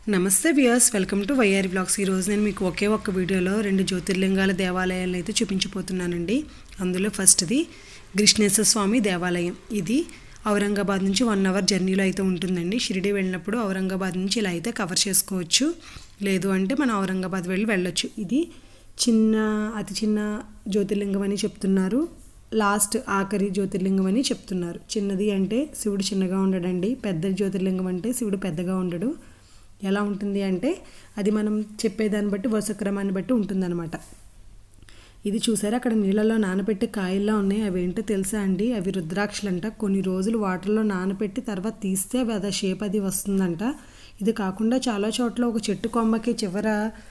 నమస్తే viewers, welcome to YR blogs. ఈరోజు నేను మీకు ఒకే ఒక్క వీడియోలో 2 జ్యోతిర్లింగాల దేవాలయాలను అయితే చూపించబోతున్నానండి. అందులో ఫస్ట్ది కృష్ణేశ్వర స్వామి దేవాలయం. ఇది ఔరంగాబాద్ నుంచి 1 అవర్ జర్నీలో అయితే ఉంటుందండి. షిరిడి వెళ్ళినప్పుడు ఔరంగాబాద్ నుంచి ఇలా అయితే కవర్ చేసుకోవచ్చు, లేదు అంటే మనం ఔరంగాబాద్ వెళ్ళొచ్చు. ఇది అతి చిన్న జ్యోతిర్లింగం అని చెప్తున్నారు, లాస్ట్ ఆఖరి జ్యోతిర్లింగం అని చెప్తున్నారు. చిన్నది అంటే శివుడు చిన్నగా ఉండడండి, పెద్ద జ్యోతిర్లింగం అంటే శివుడు పెద్దగా ఉండడు. ఎలా ఉంటుంది అంటే అది మనం చెప్పేదాన్ని బట్టి వరుస క్రమాన్ని బట్టి ఉంటుందన్నమాట. ఇది చూసారా, అక్కడ నీళ్ళలో నానబెట్టి కాయల్లా ఉన్నాయి. అవి ఏంటో తెలుసా అండి? అవి రుద్రాక్షలంట. కొన్ని రోజులు వాటర్లో నానబెట్టి తర్వాత తీస్తే అవి అదే షేప్ అది వస్తుందంట. ఇది కాకుండా చాలా చోట్ల ఒక చెట్టు కొమ్మకి చివర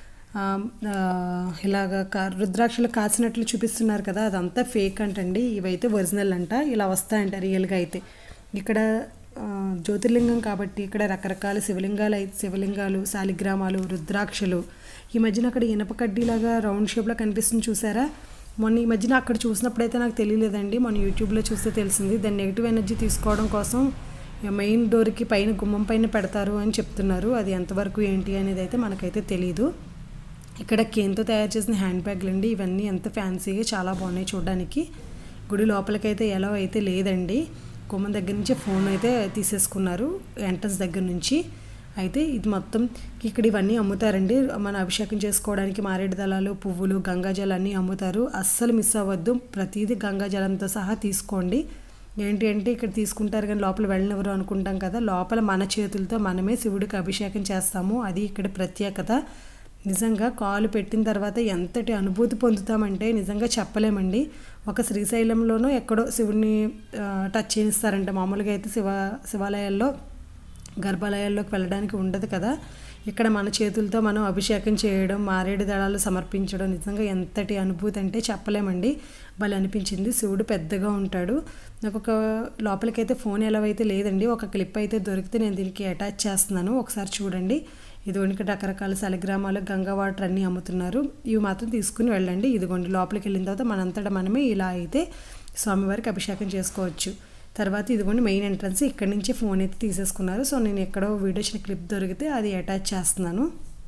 ఇలాగ రుద్రాక్షలు కాసినట్లు చూపిస్తున్నారు కదా, అదంతా ఫేక్ అంటండి. ఇవైతే ఒరిజినల్ అంట, ఇలా వస్తాయంట రియల్గా. అయితే ఇక్కడ జ్యోతిర్లింగం కాబట్టి ఇక్కడ రకరకాల శివలింగాలు, శాలిగ్రామాలు, రుద్రాక్షలు. ఈ మధ్యన అక్కడ ఇనప కడ్డీలాగా రౌండ్ షేప్లో కనిపిస్తుంది చూసారా. ఈ మధ్యన అక్కడ చూసినప్పుడైతే నాకు తెలియలేదండి, మన యూట్యూబ్లో చూస్తే తెలిసింది. దాన్ని నెగిటివ్ ఎనర్జీ తీసుకోవడం కోసం మెయిన్ డోర్కి పైన గుమ్మం పైన పెడతారు అని చెప్తున్నారు. అది ఎంతవరకు ఏంటి అనేది అయితే మనకైతే తెలీదు. ఇక్కడ కేన్తో తయారు చేసిన హ్యాండ్ బ్యాగ్లు అండి. ఇవన్నీ ఎంత ఫ్యాన్సీగా చాలా బాగున్నాయి చూడడానికి. గుడి లోపలికైతే ఎలా అయితే లేదండి, గుమ్మం దగ్గర నుంచి ఫోన్ అయితే తీసేసుకున్నారు ఎంట్రన్స్ దగ్గర నుంచి. అయితే ఇది మొత్తం ఇక్కడ ఇవన్నీ అమ్ముతారండి. మన అభిషేకం చేసుకోవడానికి మారేడు దళాలు, పువ్వులు, గంగాజలం అన్నీ అమ్ముతారు. అస్సలు మిస్ అవ్వద్దు, ప్రతిదీ గంగాజలంతో సహా తీసుకోండి. ఏంటి అంటే ఇక్కడ తీసుకుంటారు కానీ లోపల వెళ్ళనివ్వరు అనుకుంటాం కదా, లోపల మన చేతులతో మనమే శివుడికి అభిషేకం చేస్తాము. అది ఇక్కడ ప్రత్యేకత. నిజంగా కాలు పెట్టిన తర్వాత ఎంతటి అనుభూతి పొందుతామంటే నిజంగా చెప్పలేమండి. ఒక శ్రీశైలంలోనూ ఎక్కడో శివుడిని టచ్ చేయిస్తారంట. మామూలుగా అయితే శివాలయాల్లో గర్భాలయాల్లోకి వెళ్ళడానికి ఉండదు కదా, ఇక్కడ మన చేతులతో మనం అభిషేకం చేయడం, మారేడు దళాలు సమర్పించడం నిజంగా ఎంతటి అనుభూతి అంటే చెప్పలేమండి. భలే అనిపించింది. శివుడు పెద్దగా ఉంటాడు. నాకు ఒక లోపలికైతే ఫోన్ ఎలా అయితే లేదండి, ఒక క్లిప్ అయితే దొరికితే నేను దీనికి అటాచ్ చేస్తున్నాను, ఒకసారి చూడండి. ఇదిగోండి ఇక్కడ రకరకాల శాలిగ్రామాలు, గంగా వాటర్ అన్నీ అమ్ముతున్నారు. ఇవి మాత్రం తీసుకుని వెళ్ళండి. ఇదిగోండి లోపలికి వెళ్ళిన తర్వాత మనంతటా మనమే ఇలా అయితే స్వామివారికి అభిషేకం చేసుకోవచ్చు. తర్వాత ఇదిగోండి మెయిన్ ఎంట్రన్స్, ఇక్కడి నుంచి ఫోన్ అయితే తీసేసుకున్నారు. సో నేను ఎక్కడో వీడియో చిన్న క్లిప్ దొరికితే అది అటాచ్ చేస్తున్నాను.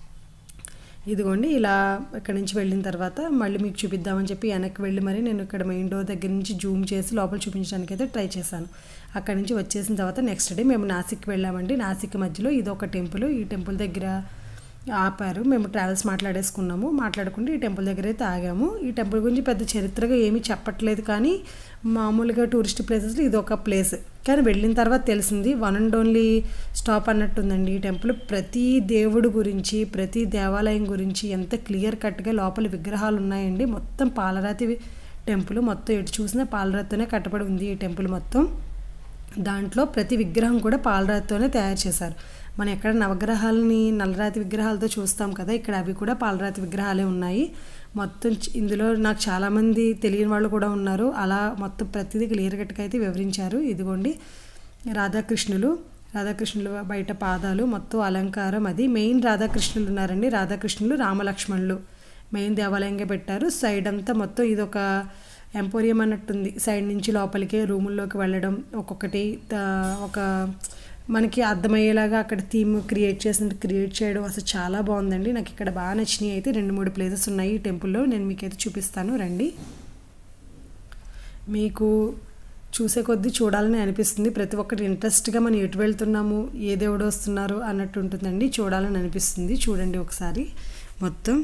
ఇదిగోండి ఇలా ఇక్కడి నుంచి వెళ్ళిన తర్వాత మళ్ళీ మీకు చూపిద్దామని చెప్పి వెనక్కి వెళ్ళి మరి నేను ఇక్కడ మెయిన్ డోర్ దగ్గర నుంచి జూమ్ చేసి లోపల చూపించడానికి అయితే ట్రై చేశాను. అక్కడి నుంచి వచ్చేసిన తర్వాత నెక్స్ట్ డే మేము నాసిక్కి వెళ్ళామండి. నాసిక్ మధ్యలో ఇది ఒక టెంపుల్. ఈ టెంపుల్ దగ్గర ఆపారు. మేము ట్రావెల్స్ మాట్లాడుకుంటూ ఈ టెంపుల్ దగ్గర అయితే ఆగాము. ఈ టెంపుల్ గురించి పెద్ద చరిత్రగా ఏమీ చెప్పట్లేదు, కానీ మామూలుగా టూరిస్ట్ ప్లేసెస్లో ఇది ఒక ప్లేస్. కానీ వెళ్ళిన తర్వాత తెలిసింది వన్ అండ్ ఓన్లీ స్టాప్ అన్నట్టుందండి ఈ టెంపుల్. ప్రతి దేవుడు గురించి, ప్రతి దేవాలయం గురించి ఎంత క్లియర్ కట్గా లోపల విగ్రహాలు ఉన్నాయండి. మొత్తం పాలరాతి టెంపుల్, మొత్తం ఎటు చూసినా పాలరాతితోనే కట్టబడి ఉంది ఈ టెంపుల్ మొత్తం. దాంట్లో ప్రతి విగ్రహం కూడా పాలరాతితోనే తయారు చేశారు. మనం ఎక్కడ నవగ్రహాలని నల్లరాతి విగ్రహాలతో చూస్తాం కదా, ఇక్కడ అవి కూడా పాలరాతి విగ్రహాలే ఉన్నాయి మొత్తం. ఇందులో నాకు చాలామంది తెలియని వాళ్ళు కూడా ఉన్నారు. అలా మొత్తం ప్రతిదీ క్లియర్ కట్గా అయితే వివరించారు. ఇదిగోండి రాధాకృష్ణులు బయట పాదాలు మొత్తం అలంకారం. అది మెయిన్ రాధాకృష్ణులు ఉన్నారండి. రాధాకృష్ణులు, రామలక్ష్మణులు మెయిన్ దేవాలయంగా పెట్టారు. సైడ్ అంతా మొత్తం ఇదొక ఎంపోరియం అన్నట్టుంది. సైడ్ నుంచి లోపలికే రూముల్లోకి వెళ్ళడం, ఒక్కొక్కటి ఒక మనకి అర్థమయ్యేలాగా అక్కడ థీమ్ క్రియేట్ చేయడం అసలు చాలా బాగుందండి. నాకు ఇక్కడ బాగా నచ్చినాయి. అయితే 2-3 ప్లేసెస్ ఉన్నాయి ఈ టెంపుల్లో, నేను మీకైతే చూపిస్తాను రండి. మీకు చూసే కొద్దీ చూడాలని అనిపిస్తుంది. ప్రతి ఒక్కటి ఇంట్రెస్ట్గా మనం ఎటు వెళ్తున్నాము, ఏ దేవుడు వస్తున్నారు అన్నట్టు ఉంటుందండి. చూడాలని అనిపిస్తుంది. చూడండి ఒకసారి మొత్తం.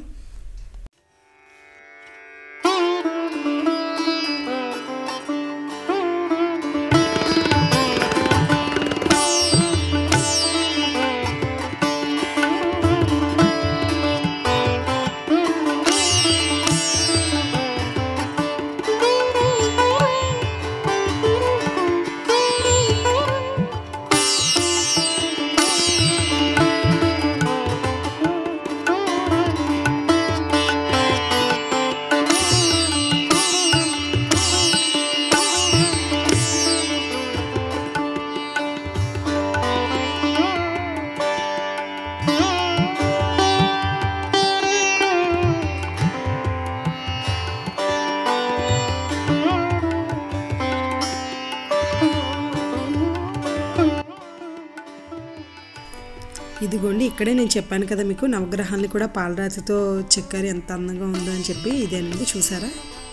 ఇదిగోండి ఇక్కడే నేను చెప్పాను కదా మీకు నవగ్రహాన్ని కూడా పాలరాతితో చెక్కారు, ఎంత అందంగా ఉందో అని చెప్పి. ఇదేనండి, చూసారా?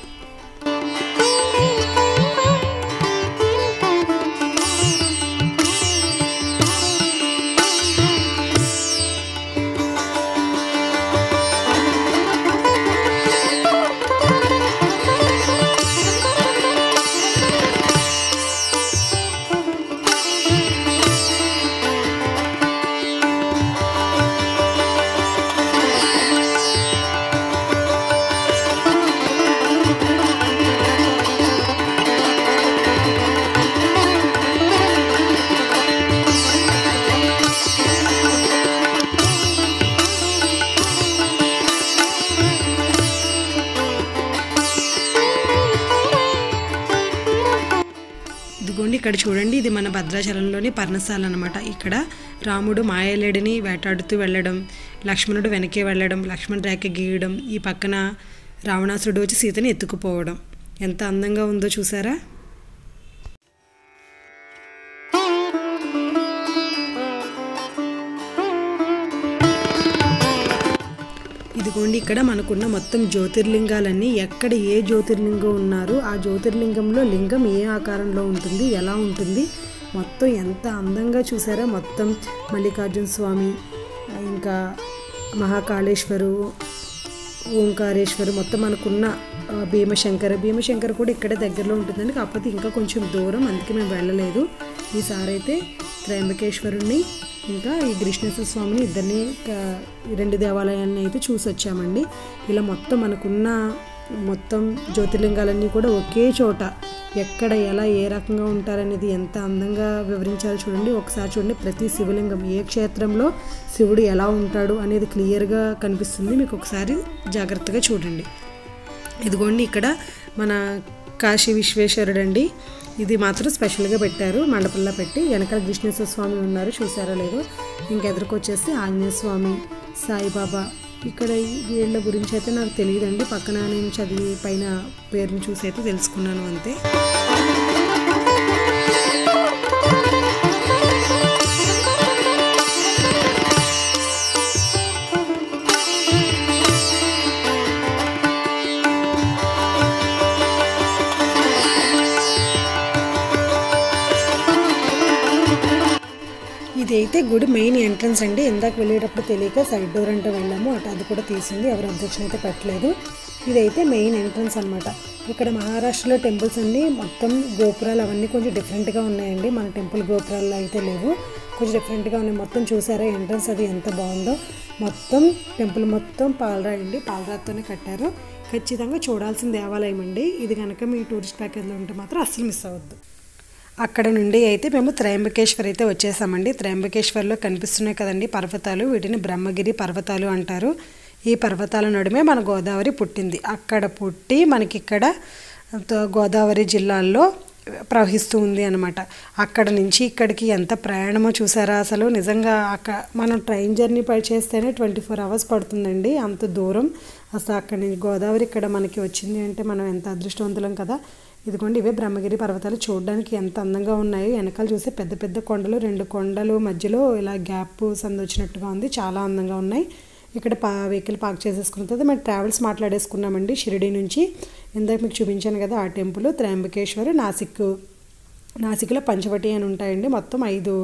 ఇక్కడ చూడండి, ఇది మన భద్రాచలంలోని పర్ణశాల అనమాట. ఇక్కడ రాముడు మాయలేడిని వేటాడుతూ వెళ్ళడం, లక్ష్మణుడు వెనకే వెళ్ళడం, లక్ష్మణ రేఖ గీయడం, ఈ పక్కన రావణాసురుడు వచ్చి సీతని ఎత్తుకుపోవడం, ఎంత అందంగా ఉందో చూసారా? ఇదిగోండి ఇక్కడ మనకున్న మొత్తం జ్యోతిర్లింగాలన్నీ ఎక్కడ ఏ జ్యోతిర్లింగం ఉన్నారో ఆ జ్యోతిర్లింగంలో లింగం ఏ ఆకారంలో ఉంటుంది, ఎలా ఉంటుంది, మొత్తం ఎంత అందంగా చూసారా? మొత్తం మల్లికార్జున స్వామి, ఇంకా మహాకాళేశ్వరు, ఓంకారేశ్వరు, మొత్తం మనకున్న భీమశంకర కూడా ఇక్కడే దగ్గరలో ఉంటుందండి. కాకపోతే ఇంకా కొంచెం దూరం, అందుకే మేము వెళ్ళలేదు. ఈసారి అయితే త్రయంబకేశ్వరుణ్ణి ఇంకా ఈ కృష్ణేశ్వర స్వామిని ఇద్దరిని, రెండు దేవాలయాన్ని అయితే చూసి వచ్చామండి. ఇలా మొత్తం మనకున్న మొత్తం జ్యోతిర్లింగాలన్నీ కూడా ఒకే చోట ఎక్కడ ఎలా ఏ రకంగా ఉంటారనేది ఎంత అందంగా వివరించారో చూడండి. ఒకసారి చూడండి, ప్రతి శివలింగం ఏ క్షేత్రంలో శివుడు ఎలా ఉంటాడు అనేది క్లియర్గా కనిపిస్తుంది మీకు. ఒకసారి జాగ్రత్తగా చూడండి. ఇదిగోండి ఇక్కడ మన కాశీ విశ్వేశ్వరుడు అండి. ఇది మాత్రం స్పెషల్గా పెట్టారు, మండపంలో పెట్టి. వెనకాల కృష్ణేశ్వర స్వామి ఉన్నారు, చూసారో లేదో. ఇంకెదురుకొచ్చేసి ఆంజనేయ స్వామి, సాయిబాబా. ఇక్కడ వీళ్ళ గురించి అయితే నాకు తెలియదండి, పక్కన నేను చదివి పైన పేరుని చూసి అయితే తెలుసుకున్నాను అంతే. ఇది అయితే గుడి మెయిన్ ఎంట్రన్స్ అండి. ఇందాక వెళ్ళేటప్పుడు తెలియక సైడ్ డోర్ అంటే వెళ్ళాము, అటు అది కూడా తీసింది, ఎవరు అబ్జెక్షన్ అయితే పెట్టలేదు. ఇదైతే మెయిన్ ఎంట్రన్స్ అనమాట. ఇక్కడ మహారాష్ట్రలో టెంపుల్స్ అన్నీ మొత్తం గోపురాలు అవన్నీ కొంచెం డిఫరెంట్గా ఉన్నాయండి. మన టెంపుల్ గోపురాల్లో అయితే లేవు, కొంచెం డిఫరెంట్గా ఉన్నాయి. మొత్తం చూసారా ఎంట్రన్స్ అది ఎంత బాగుందో. మొత్తం టెంపుల్ మొత్తం పాలరాయి అండి, పాలరాయితోనే కట్టారు. ఖచ్చితంగా చూడాల్సిన దేవాలయం అండి. ఇది కనుక మీ టూరిస్ట్ ప్యాకేజ్లో ఉంటే మాత్రం అస్సలు మిస్ అవ్వద్దు. అక్కడ నుండి అయితే మేము త్రయంబకేశ్వర్ అయితే వచ్చేసామండి. త్రయంబకేశ్వర్లో కనిపిస్తున్నాయి కదండి పర్వతాలు, వీటిని బ్రహ్మగిరి పర్వతాలు అంటారు. ఈ పర్వతాల నడుమే మన గోదావరి పుట్టింది. అక్కడ పుట్టి మనకి ఇక్కడ గోదావరి జిల్లాల్లో ప్రవహిస్తూ ఉంది అనమాట. అక్కడ నుంచి ఇక్కడికి ఎంత ప్రయాణమో చూసారా అసలు. నిజంగా మనం ట్రైన్ జర్నీ చేస్తేనే 24 hours పడుతుందండి, అంత దూరం. అసలు అక్కడి నుంచి గోదావరి ఇక్కడ మనకి వచ్చింది అంటే మనం ఎంత అదృష్టవంతులం కదా. ఇదిగోండి ఇవే బ్రహ్మగిరి పర్వతాలు, చూడడానికి ఎంత అందంగా ఉన్నాయి. వెనకాల చూస్తే పెద్ద పెద్ద కొండలు, 2 కొండలు మధ్యలో ఇలా గ్యాప్ సందు వచ్చినట్టుగా ఉంది, చాలా అందంగా ఉన్నాయి. ఇక్కడ వెహికల్ పార్క్ చేసేసుకున్న తర్వాత మేము ట్రావెల్స్ మాట్లాడేసుకున్నామండి. షిరిడి నుంచి ఇందాక మీకు చూపించాను కదా ఆ టెంపుల్ త్రయంబకేశ్వర్. నాసిక్లో పంచవటి అని ఉంటాయండి. మొత్తం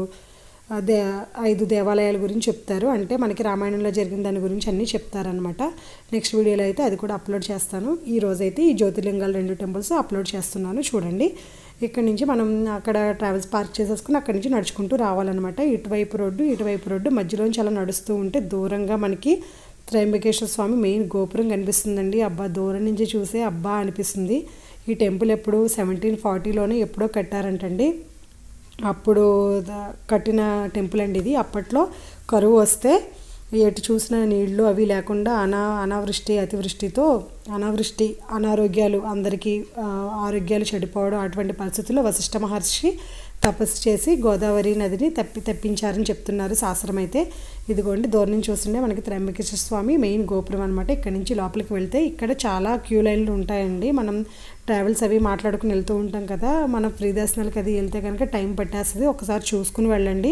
5 దేవాలయాల గురించి చెప్తారు, అంటే మనకి రామాయణంలో జరిగిన దాని గురించి అన్నీ చెప్తారనమాట. నెక్స్ట్ వీడియోలో అయితే అది కూడా అప్లోడ్ చేస్తాను. ఈ రోజైతే ఈ జ్యోతిర్లింగాలు 2 టెంపుల్స్ అప్లోడ్ చేస్తున్నాను, చూడండి. ఇక్కడ నుంచి మనం అక్కడ ట్రావెల్స్ పార్క్ చేసేసుకుని అక్కడి నుంచి నడుచుకుంటూ రావాలన్నమాట. ఇటువైపు రోడ్డు మధ్యలోంచి అలా నడుస్తూ ఉంటే దూరంగా మనకి త్రయంబకేశ్వర స్వామి మెయిన్ గోపురం కనిపిస్తుందండి. అబ్బా, దూరం నుంచి చూసే అబ్బా అనిపిస్తుంది. ఈ టెంపుల్ ఎప్పుడు 1740లోనే ఎప్పుడో కట్టారంటండి. అప్పుడు కట్టిన టెంపుల్ అండి ఇది. అప్పట్లో కరువు వస్తే ఎటు చూసిన నీళ్లు అవి లేకుండా అతివృష్టితో అనారోగ్యాలు, అందరికీ ఆరోగ్యాలు చెడిపోవడం, అటువంటి పరిస్థితుల్లో వశిష్ఠ మహర్షి తపస్సు చేసి గోదావరి నదిని తెప్పించారని చెప్తున్నారు శాస్త్రం అయితే. ఇదిగోండి దూరం నుంచి చూస్తుంటే మనకి త్రయంబకేశ్వర స్వామి మెయిన్ గోపురం అనమాట. ఇక్కడ నుంచి లోపలికి వెళ్తే ఇక్కడ చాలా క్యూ లైన్లు ఉంటాయండి. మనం ట్రావెల్స్ అవి మాట్లాడుకుని వెళ్తూ ఉంటాం కదా, మనం ఫ్రీ దర్శనాలకి అది వెళ్తే కనుక టైం పట్టేస్తుంది. ఒకసారి చూసుకుని వెళ్ళండి.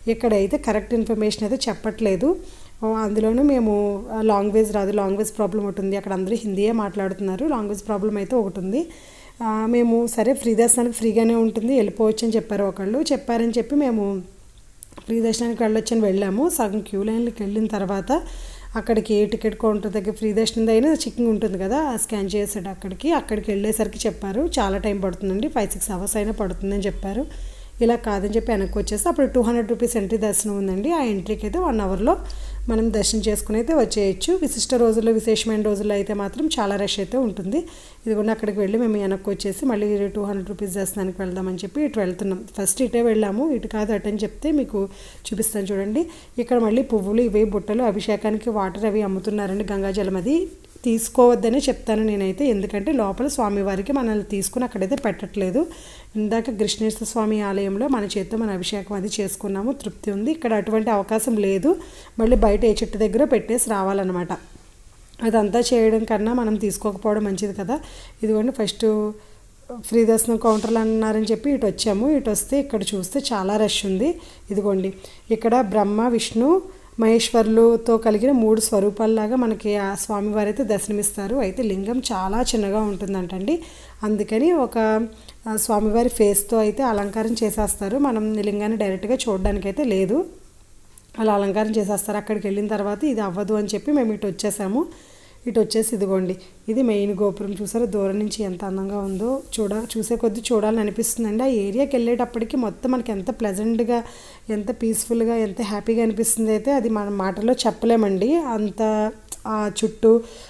ఇక్కడైతే కరెక్ట్ ఇన్ఫర్మేషన్ అయితే చెప్పట్లేదు. అందులోనూ మేము లాంగ్వేజ్ రాదు, లాంగ్వేజ్ ప్రాబ్లం ఒకటి ఉంది. అక్కడ అందరూ హిందీయే మాట్లాడుతున్నారు, లాంగ్వేజ్ ప్రాబ్లం అయితే ఒకటి ఉంది. మేము సరే ఫ్రీ దర్శనానికి ఫ్రీగానే ఉంటుంది వెళ్ళిపోవచ్చు అని చెప్పారు. ఒకళ్ళు చెప్పారని చెప్పి మేము ఫ్రీ దర్శనానికి వెళ్ళొచ్చని వెళ్ళాము. సగం క్యూ లైన్లోకి వెళ్ళిన తర్వాత అక్కడికి టికెట్ కౌంటర్ దగ్గర ఫ్రీ దర్శనం అయినా చెకింగ్ ఉంటుంది కదా, స్కాన్ చేసాడు. అక్కడికి వెళ్ళేసరికి చెప్పారు చాలా టైం పడుతుందండి, 5-6 అవర్స్ అయినా పడుతుందని చెప్పారు. ఇలా కాదని చెప్పి వెనక్కి వచ్చేస్తే అప్పుడు 200 రూపీస్ ఎంట్రీ దర్శనం ఉందండి. ఆ ఎంట్రీకి అయితే 1 అవర్లో మనం దర్శనం చేసుకుని అయితే వచ్చేయచ్చు. విశిష్ట రోజుల్లో, విశేషమైన రోజుల్లో అయితే మాత్రం చాలా రష్ అయితే ఉంటుంది. ఇదిగోండి అక్కడికి వెళ్ళి మేము వెనక్కి వచ్చేసి మళ్ళీ 200 రూపీస్ దర్శనానికి వెళ్దామని చెప్పి ఇటు వెళ్తున్నాం. ఫస్ట్ ఇటే వెళ్ళాము, ఇటు కాదు అటు అని చెప్తే మీకు చూపిస్తాను చూడండి. ఇక్కడ మళ్ళీ పువ్వులు, ఇవి బుట్టలు, అభిషేకానికి వాటర్ అవి అమ్ముతున్నారండి. గంగాజలం అది తీసుకోవద్దనే చెప్తాను నేనైతే, ఎందుకంటే లోపల స్వామివారికి మనల్ని తీసుకుని అక్కడైతే పెట్టట్లేదు. ఇందాక కృష్ణేశ్వర స్వామి ఆలయంలో మన చేతితో మన అభిషేకం అది చేసుకున్నాము, తృప్తి ఉంది. ఇక్కడ అటువంటి అవకాశం లేదు, మళ్ళీ బయట ఏ చెట్టు దగ్గర పెట్టేసి రావాలన్నమాట. అదంతా చేయడం కన్నా మనం తీసుకోకపోవడం మంచిది కదా. ఇదిగోండి ఫస్ట్ ఫ్రీ దర్శనం కౌంటర్లు అన్నారని చెప్పి ఇటు వచ్చాము. ఇటు వస్తే ఇక్కడ చూస్తే చాలా రష్ ఉంది. ఇదిగోండి ఇక్కడ బ్రహ్మ, విష్ణు, మహేశ్వరులతో కలిగిన 3 స్వరూపాల్లాగా మనకి ఆ స్వామివారు అయితే దర్శనమిస్తారు. అయితే లింగం చాలా చిన్నగా ఉంటుందంటండి, అందుకని ఒక స్వామివారి ఫేస్తో అయితే అలంకారం చేసేస్తారు. మనం లింగాన్ని డైరెక్ట్గా చూడడానికి అయితే లేదు, అలా అలంకారం చేసేస్తారు. అక్కడికి వెళ్ళిన తర్వాత ఇది అవ్వదు అని చెప్పి మేము ఇటు వచ్చేసాము. ఇటు వచ్చేసి ఇదిగోండి ఇది మెయిన్ గోపురం. చూసారా దూరం నుంచి ఎంత అందంగా ఉందో, చూసే కొద్దీ చూడాలని అనిపిస్తుందండి. ఆ ఏరియాకి వెళ్ళేటప్పటికి మొత్తం మనకి ఎంత ప్లెజెంట్గా, ఎంత పీస్ఫుల్గా, ఎంత హ్యాపీగా అనిపిస్తుంది అయితే అది మన మాటల్లో చెప్పలేమండి. అంత ఆ చుట్టూ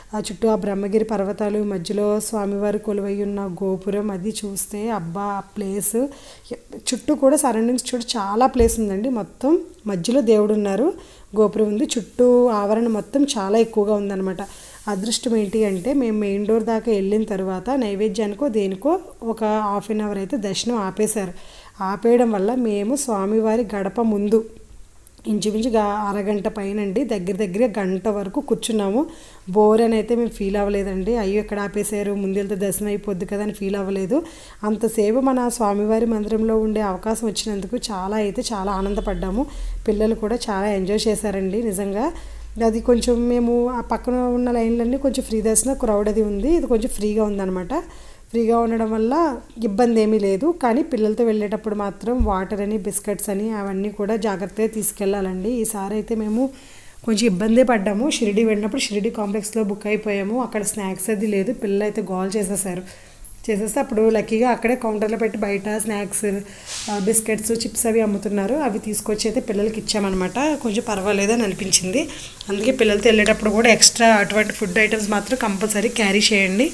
ఆ బ్రహ్మగిరి పర్వతాలు, మధ్యలో స్వామివారి కొలువై ఉన్న గోపురం అది చూస్తే అబ్బా ఆ ప్లేస్ చుట్టూ కూడా సరౌండింగ్స్ చూడ చాలా ప్లేస్ ఉందండి. మొత్తం మధ్యలో దేవుడు ఉన్నారు, గోపురం ఉంది, చుట్టూ ఆవరణ మొత్తం చాలా ఎక్కువగా ఉందన్నమాట. అదృష్టం ఏంటి అంటే మేము మెయిన్ డోర్ దాకా వెళ్ళిన తర్వాత నైవేద్యానికో దేనికో ఒక 1/2 అవర్ అయితే దర్శనం ఆపేశారు. ఆపేయడం వల్ల మేము స్వామివారి గడప ముందు ఇంచుమించుగా అరగంట పైనండి, దగ్గర గంట వరకు కూర్చున్నాము. బోర్ అని అయితే మేము ఫీల్ అవ్వలేదండి. అయ్యో ఎక్కడ ఆపేశారు, ముందెళ్తే దర్శనం అయిపోద్ది కదా అని ఫీల్ అవ్వలేదు. అంతసేపు మన స్వామివారి మందిరంలో ఉండే అవకాశం వచ్చినందుకు చాలా ఆనందపడ్డాము. పిల్లలు కూడా చాలా ఎంజాయ్ చేశారండి నిజంగా. అది కొంచెం మేము ఆ పక్కన ఉన్న లైన్లన్నీ కొంచెం ఫ్రీ దర్శనం, క్రౌడ్ అది ఉంది, ఇది కొంచెం ఫ్రీగా ఉందన్నమాట. ఫ్రీగా ఉండడం వల్ల ఇబ్బంది ఏమీ లేదు. కానీ పిల్లలతో వెళ్ళేటప్పుడు మాత్రం వాటర్ అని, బిస్కెట్స్ అని అవన్నీ కూడా జాగ్రత్తగా తీసుకెళ్ళాలండి. ఈసారి అయితే మేము కొంచెం ఇబ్బందే పడ్డాము. షిరిడి వెళ్ళినప్పుడు షిరిడి కాంప్లెక్స్లో బుక్ అయిపోయాము, అక్కడ స్నాక్స్ అది లేదు. పిల్లలు అయితే గోల్ చేసేస్తే అప్పుడు లక్కీగా అక్కడే కౌంటర్లో పెట్టి బయట స్నాక్స్, బిస్కెట్స్, చిప్స్ అవి అమ్ముతున్నారు. అవి తీసుకొచ్చి అయితే పిల్లలకి ఇచ్చామన్నమాట. కొంచెం పర్వాలేదని అనిపించింది. అందుకే పిల్లలతో వెళ్ళేటప్పుడు కూడా ఎక్స్ట్రా అటువంటి ఫుడ్ ఐటమ్స్ మాత్రం కంపల్సరీ క్యారీ చేయండి.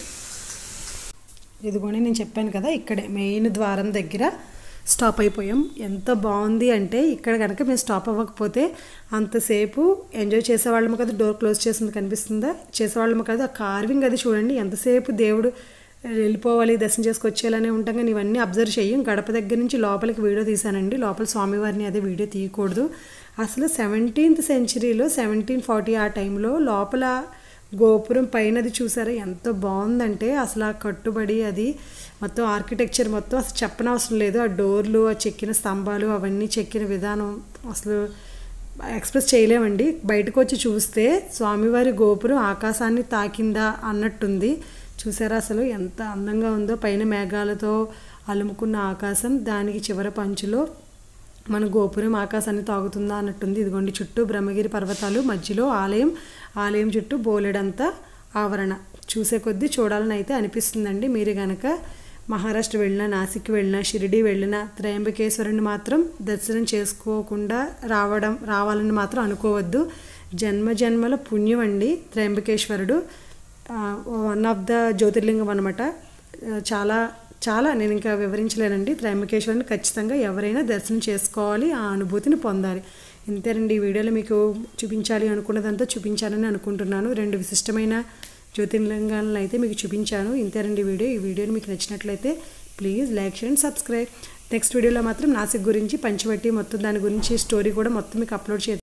ఇదిగోనే నేను చెప్పాను కదా, ఇక్కడే మెయిన్ ద్వారం దగ్గర స్టాప్ అయిపోయాం. ఎంత బాగుంది అంటే ఇక్కడ కనుక మేము స్టాప్ అవ్వకపోతే అంతసేపు ఎంజాయ్ చేసేవాళ్ళము కదా. డోర్ క్లోజ్ చేసింది కనిపిస్తుందా, చేసేవాళ్ళము కదా. ఆ కార్వింగ్ అది చూడండి, ఎంతసేపు దేవుడు వెళ్ళిపోవాలి దర్శనం చేసుకొచ్చేలానే ఉంటాం, కానీ ఇవన్నీ అబ్జర్వ్ చేయం. గడప దగ్గర నుంచి లోపలికి వీడియో తీశానండి. లోపల స్వామివారిని అదే వీడియో తీయకూడదు. అసలు 17th సెంచరీలో 1740 ఆ టైంలో లోపల గోపురం పైనది చూసారా ఎంత బాగుందంటే, అసలు ఆ కట్టుబడి అది మొత్తం ఆర్కిటెక్చర్ మొత్తం అసలు చెప్పనవసరం లేదు. ఆ డోర్లు, ఆ చెక్కిన స్తంభాలు, అవన్నీ చెక్కిన విధానం అసలు ఎక్స్ప్రెస్ చేయలేమండి. బయటకు వచ్చి చూస్తే స్వామివారి గోపురం ఆకాశాన్ని తాకిందా అన్నట్టుంది. చూసారా అసలు ఎంత అందంగా ఉందో. పైన మేఘాలతో అలుముకున్న ఆకాశం, దానికి చివరి పంచులో మన గోపురం ఆకాశాన్ని తాగుతుందా అన్నట్టుంది. ఇదిగోండి చుట్టూ బ్రహ్మగిరి పర్వతాలు, మధ్యలో ఆలయం చుట్టూ బోలెడంతా ఆవరణ. చూసే కొద్దీ చూడాలని అయితే అనిపిస్తుందండి. మీరు కనుక మహారాష్ట్ర వెళ్ళినా, నాసిక్ వెళ్ళినా, షిరిడి వెళ్ళినా త్రయంబకేశ్వరుని మాత్రం దర్శనం చేసుకోకుండా రావాలని మాత్రం అనుకోవద్దు. జన్మల పుణ్యం అండి త్రయంబకేశ్వరుడు. వన్ ఆఫ్ ద జ్యోతిర్లింగం అనమాట. చాలా నేను ఇంకా వివరించలేనండి. త్రయంబకేశ్వరుని ఖచ్చితంగా ఎవరైనా దర్శనం చేసుకోవాలి, ఆ అనుభూతిని పొందాలి. ఇంతేనండి. ఈ వీడియోలో మీకు చూపించాలి అనుకున్నదంతా చూపించానని అనుకుంటున్నాను. 2 విశిష్టమైన జ్యోతిర్లింగాలను అయితే మీకు చూపించాను. ఇంతేనండి వీడియో. ఈ వీడియోని మీకు నచ్చినట్లయితే please like, share and subscribe. Next వీడియోలో మాత్రం నాసిక్ గురించి, పంచవటి మొత్తం దాని గురించి స్టోరీ కూడా మొత్తం మీకు అప్లోడ్ చేస్తాను.